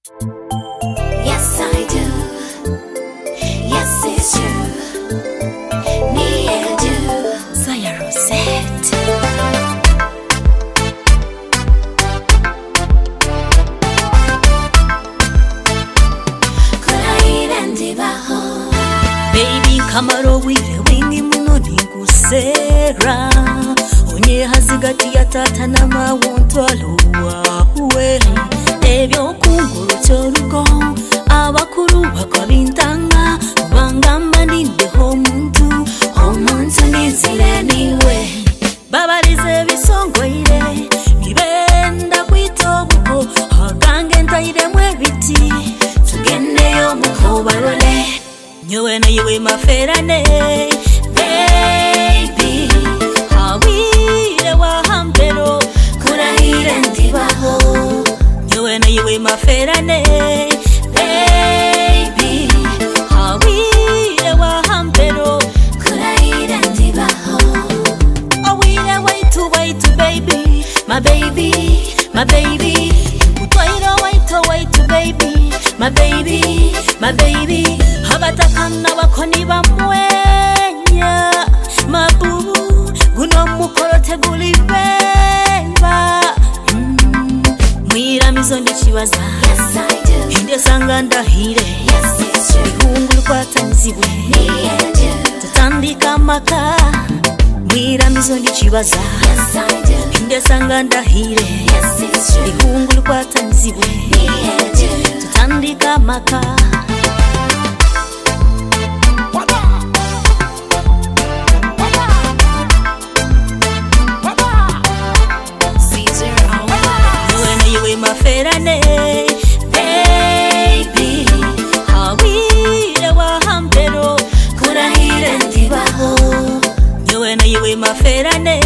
Yes, I do. Yes, it's true. Me and you. Saya Rosette. Baby, kamaro wile wingi muno nikusera onye hazigati ya tata na mawonto uwe ebyo kunguru chorugo abakuru bakabintanga bangamba ninde omuntu nizire niwe babalize bisongoire nibenda kwitobuko hagange ntaire mwebiti tugendeyo mukobarole nyowe na yewe maferane baby hawire wa hampero kurahire ndibaho nyowe na yewe maferane baby hawire wa hampero kurahire ndibaho awire wait baby my baby utwaira wait baby my baby habatakana bakoni bamwenya mabubu guno mukoro tegulibeba mwiramizo ndikibaza yes I do inde sanga ndahire yes it's true ihungulu kwatanzibwe me and you tutandika maka mwiramizo ndikibaza yes I do inde sanga ndahire yes it's true ihungulu kwatanzibwe me and you tutandika maka maferane baby hawire wa hampero kurahire ndibaho nyowe na yewe maferane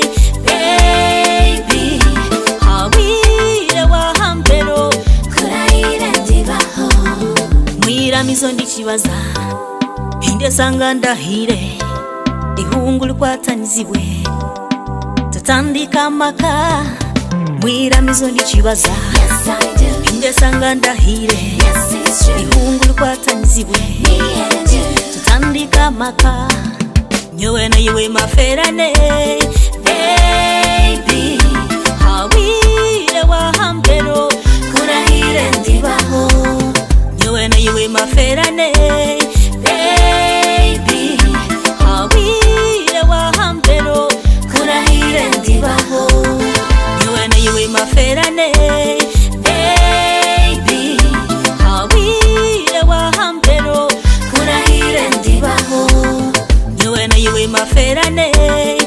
baby hawire wa hampero kurahire ndibaho mwiramizo ndikibaza inde sanga ndahire ihungulu kwatanizibwe tutandika maka mwiramizo ndikibaza yes I do inde sanga ndahire yes it's true ihungulu kwatanizibwe me and you tutandika maka nyowe na yewe maferane baby hawire wa hampero kurahire ndibaho nyowe na yewe maferane baby hawire wa hampero kurahire ndibaho nyowe na yewe maferane baby hawire wa hampero kurahire ndibaho nyowe na yewe maferane